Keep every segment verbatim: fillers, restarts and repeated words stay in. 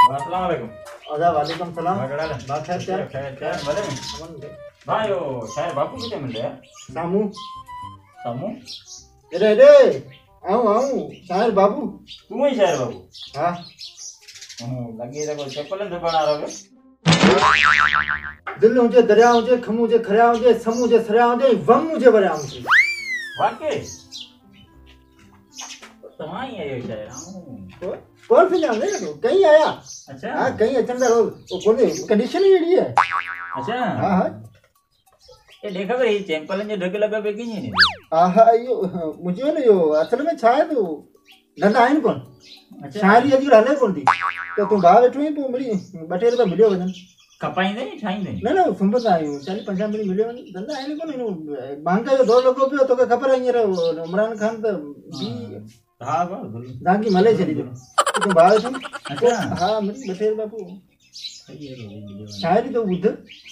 अस्सलाम वालेकुम। अदा वालेकुम सलाम। बगड़ा बात है क्या? खैर खैर भले में भाई ओ शायर बापू किथे मिल रहा है? सामू सामू अरे अरे आऊं आऊं शायर बाबू। तू ही शायर बाबू? हां हूं लगी रे को चप्पल से बना रहो दिल हुजे दरिया हुजे खमू हुजे खरिया हुजे समू हुजे सरिया हुजे वम हुजे वरिया हुजे। वाकई तमाई है ये शायर। हां कौन से नाम है तो कहीं आया? अच्छा हां कहीं अचन दा वो कोने कंडीशन ही एड़ी है। अच्छा हां हां ये देखा भाई चैंपल जो ढक लगा पे की नहीं आहा यो मुझे ना यो असल में शायद धंधा आइन कौन। अच्छा शायरी अजी रहले कौन थी तो तू बाहर बैठो ही तू मिली बटे रुपया मिलियो वजन कपाई नहीं ठाई नहीं ना ना संबंध आयो चालीस पचास मिली मिलियो धंधा आइन कौन नो मांगा जो दो लोगों पे तो खबर है ये इमरान खान तो भी हां बा दागी मले चली जो तू बाहर बैठो। अच्छा हां मिली बटे बापू सही है शायरी तो बुद्ध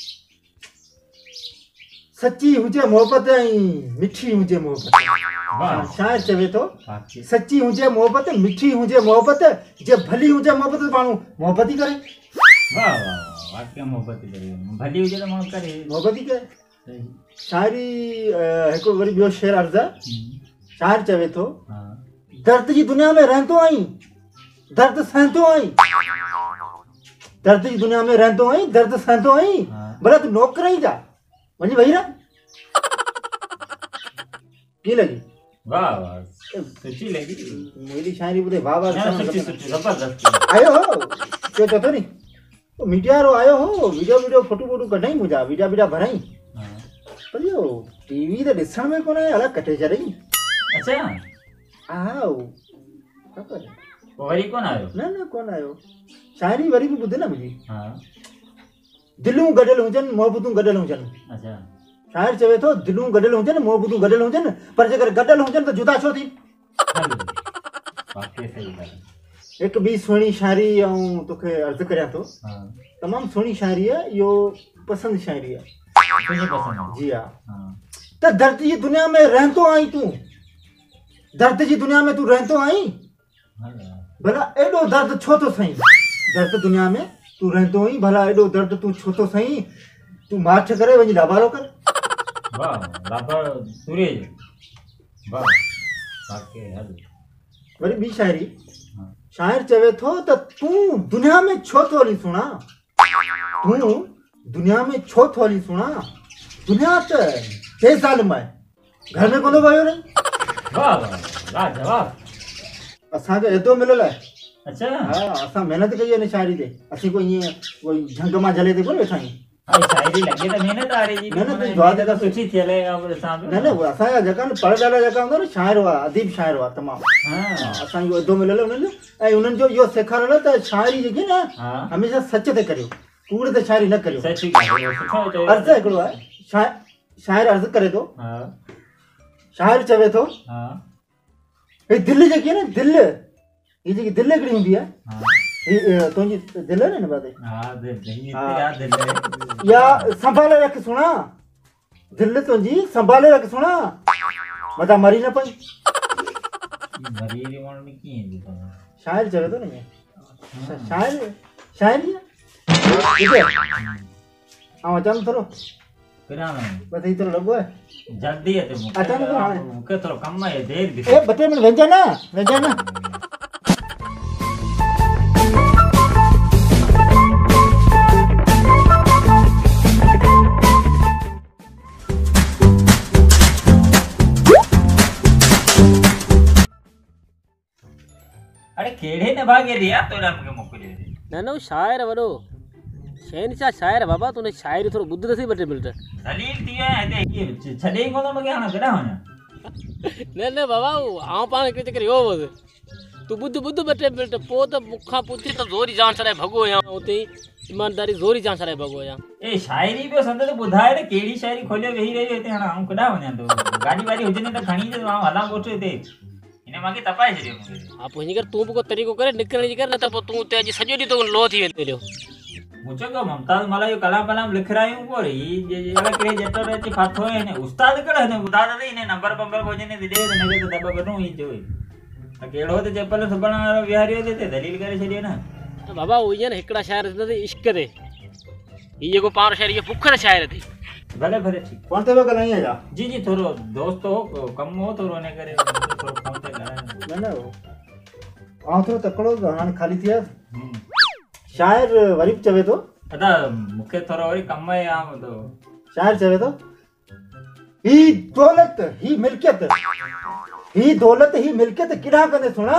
सच्ची हुजे मोहब्बत आई मिठी हुजे मोहब्बत। वाह शायर चवे तो वाकई सच्ची हुजे मोहब्बत मिठी हुजे मोहब्बत जे भली हुजे मोहब्बत मानू मोहब्बत ही करे। वाह वाह वाकई मोहब्बत करे भली हुजे तो मोहब्बत करे मोहब्बत ही करे। सही शायरी हिकु वरी ॿियो शेर अर्ज़ शायर चवे तो हां दर्द जी दुनिया में रहंदो आई दर्द सहंदो आई दर्द जी दुनिया में रहंदो आई दर्द सहंदो आई भला तू नौकर ही जा वनी वही रह की लगी। वाह वाह सच्ची लगी मेरी शायरी बुरे वाह वाह सच्ची सच्ची जबरदस्त आयो हो क्यों तो नहीं तो मीडिया रो आयो हो वीडियो वीडियो फोटो फोटो कढाई मुझा वीडियो वीडियो भराई हां पर यो टीवी ते दिसण में कोने अलग कटे चरई। अच्छा आओ खबर वरी कौन आयो? ना ना कोन आयो शायरी वरी भी बुध ना मुझी हां दिलूं गडल हुजन मोहब्बतूं गडल हुजन। अच्छा शायर चवे तो दिलूं गडल हुजन मोहब्बतूं गडल हुजन पर जेकर गडल हुजन तो जुदा छो थी। वाकई सही है एक भी सुणी शायरी ऐं तोखे अर्ज़ करियां तो हां तमाम सुणी शायरी है यो पसंद शायरी है तुझे पसंद है जी हां। हां तो दर्द जी दुनिया में रहंदो आई तू दर्द जी दुनिया में तू रहंदो आई भला एडो दर्द छो तो सही दर्द दुनिया में तू रहंदो आई भला एडो दर्द तू छो तो सही तू माठ करे वही लाबारो कर। वाह लाभा सूर्य वाह वाकई हल वरी बी शायरी शायर चवे थो त तू दुनिया में छो तो हली सुना तू दुनिया में छो तो हली सुना दुनिया त के साल में घर में कोन भयो नहीं। वाह वाह लाजवाब असा के एतो मिलल है। अच्छा हां असा मेहनत कई है शायरी ते असी को ये कोई झंग मा जले ते कोन बैठा ही हां शायरी लगे तो मेहनत आ रही जी मेहनत तो जवाब देता सुठी थेले अब साहब ना ना असा या जगह पढ़ डाला जगह हुंदो न शायर हुआ अदीब शायर हुआ तमाम हां असा यो एतो मिलल उन ए उन जो यो सेखारल त शायरी जेकी ना हां हमेशा सच ते करियो कूड़ ते शायरी न करियो। सच्ची सुठो अर्ज हिकिड़ो आहे शायर शायर अर्ज करे थो हां शायर चवे थो हां हे दिल जेकी आहे न दिल ये जेकी दिल हिकिड़ी हूंदी आहे हां हे तुंहिंजी दिल आहे न बात हां दिल नहीं याद दिल या संभाले रख सुना दिल तुंहिंजी संभाले रख सुना मता मरी न पई मरी री मन में की है शायर चवे थो न शायर शायरी आहे आऊं अचां थोरो करा ना बस ही थोरो लॻो आहे जल्दी है ते अचां थो हाणे मुके थोरो कम है देर भी ए ॿ टे मिंट वेंजा न वेंजा न अरे केड़े ने भागे रिया तो राम के मोकले ना ना शायर वडो शहनशाह शायर बाबा तूने शायरी थोरो बुद्ध दसी बटे मिलट दलील दिया है ते ये छडे को मगे आना करा होना ने ने बाबा आ पाण के चकर यो बस तू बुद्ध बुद्ध बटे मिलट पो त मुखा पुछी त जोरी जान सड़े भगो या उते ईमानदारी जोरी जान सड़े भगो या ए शायरी पे संद तो बुधाए रे केड़ी शायरी खोले वेही रही ते हां हम कदा होना तो गाड़ी वाली हुजने त खणी जे आ हला गोठे ते इने मागे तपाए छरियो मुके आप हिन कर तू को तरीको करे निकलने जी कर न त तू ते अज सजो दी तो लो थी वेते लियो मुझे को ममताज मला यो कलाम कलाम लिख रहा हूं को रे ये ये वाला के जेटर रे फाथो है ने उस्ताद कड़े ने बुधा दे ने नंबर पंबर भोजने दे दे ने के दबा करू ही जो केड़ो ते चप्पल सबणा विहारियो दे ते दलील करे छरियो ना तो बाबा वो ये ना हिकड़ा शायर थे इश्क दे ये को पांच शायर ये पुखर शायर थे भले भले ठीक कौन थे वगैरह नहीं है जा जी जी थोरो दोस्त हो कम हो तो रोने करे थोरो फोन ते कराए न न आ तो तकड़ो हां खाली थिया शायर वरी चवे तो अदा मुखे थोरो वरी कम है आ तो शायर चवे तो ही दौलत ही मिल्कियत ही दौलत ही मिल्कियत किड़ा कने सुना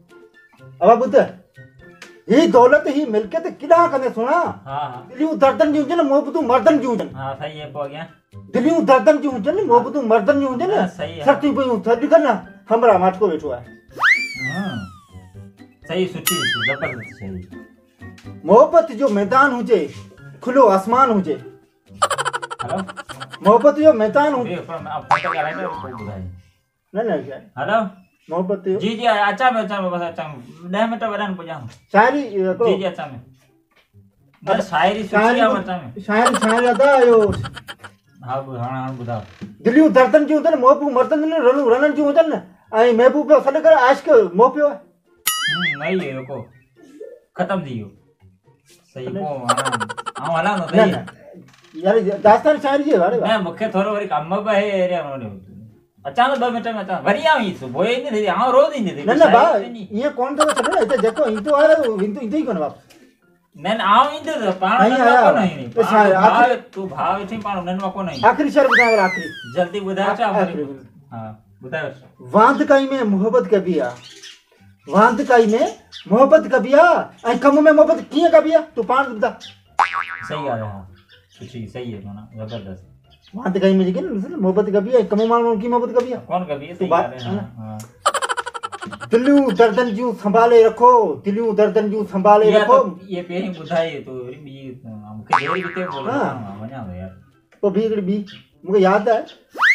अब बुत ही दौलत ही मिल्कियत किड़ा कने सुना हां हां दिलियूं दर्दन जी हुजन मोहब्बतूं मर्दन जी हुजन हां सही है पो गया दिलियूं दर्दन जी हुजन मोहब्बतूं मर्दन जी हुजन हाँ, सही है। सती पयूं थद करना हमरा माटको बैठो है हां सही सुठी जबरदस्त सही मोहब्बत जो मैदान हुजे खुलो आसमान हुजे हेलो मोहब्बत जो मैदान हुजे ये पर अब फोन कराए तो कोई बुधाई न न क्या हेलो मोहब्बत जो जी जी अच्छा में अच्छा में बस अच्छा में दस मिनट वरन पुजा शायरी जी जी अच्छा में ना शायरी सुठी है अच्छा में शायरी शायरी अदा यो हां हां हां बुधा दिलियूं दर्दन जी हुजन मोहब्बतूं मर्दन जी रनु रनन जी हुजन ऐं महबूब जो सॾ करे आशिक मोह पियो आहे हम्म नहीं है को खत्म दियो सही को हां हां हला न न न यार दास्तान शायरी जे वारे मैं मुखे थोरो वरी कम पे है रे उन्होंने अचानक दो मिनट में अचानक वरी आई सुबह ही नहीं थी हां रोज ही नहीं थी न न बा ये कोन तो छॾो न हिते जेको ईंदो आहे इंदो इंदो ई कोन वापस नैन आओ इंदे तो पाण नहीं नन आया। को नहीं तो शायद भाव आखिरी- तू भाव थी पाण नन को नहीं आखिरी शेर ॿुधायो आखिरी जल्दी बुधायो छा आखिरी हां बुधायो वांद काई में मोहब्बत कबी आहे वांद काई में मोहब्बत कबी आहे ऐं कम में मोहब्बत कीअं कबी आहे तूं पाण ॿुधा सही ॻाल्हि आहे सुठी सही है माना जबरदस्त वांद काई में जेकी न मोहब्बत कबी आहे कम माण्हुनि की मोहब्बत कबी आहे कौन कभी सही बात- ॻाल्हि है हां दिलियूं दर्दन जूं संभाले रखो दिलियूं दर्दन जूं संभाले ये रखो तो ये पहिरीं ॿुधाई तो वरी ॿी मूंखे देर किथे बोल हाँ। वञा थो यार पोइ ॿी हिकिड़ी ॿी मूंखे यादि आहे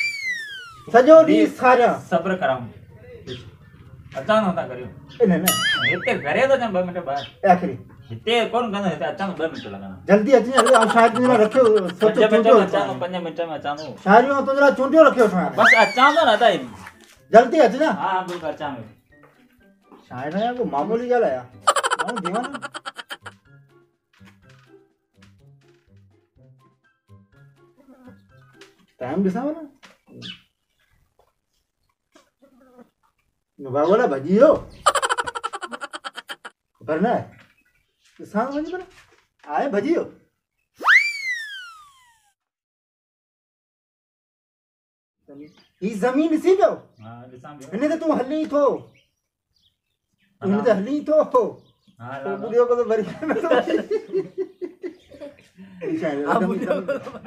सॼो ॾींहुं सारियां सब्र कराऊं अचानक था करियो न न हिते घरे तो ॿ मिंट ॿाहिरि आखिरी हिते कोन कंदो हिते अचानक ॿ मिंट लॻंदा जल्दी अची वञ ऐं शायदि तुंहिंजे लाइ रखियो पंज सोचो मिंट चूंडियो में अचानक पंज मिंट में अचानक शायरियूं तुंहिंजे लाइ चूंडियो रखियो असां हाणे। बस अचां थो न दाई जल्दी अच न हा बिल्कुलु अचां थो शायदि आहे को मामूली ॻाल्हि आहे माण्हू दीवाना टाइम ॾिसां न बाबा भॼी वियो ख़बर न आहे ॾिसां वञी पर आहे भॼी वियो ही ज़मीन ॾिसी पियो हा ॾिसां पियो हिन ते तूं हली थो हिन ते हली थो हा तो ला ॿुधियो को वरी शायदि हाँ, ज़मीन- ॿुधियो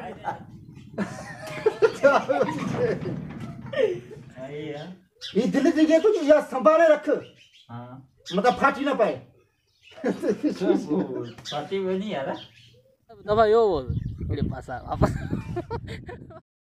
सही है ही दिल जी जेको इहा संभाले रख हां मतिलबु फाटी न पए पार्टी में नहीं यार दफ़ा यो बोल मेरे पास आ वापस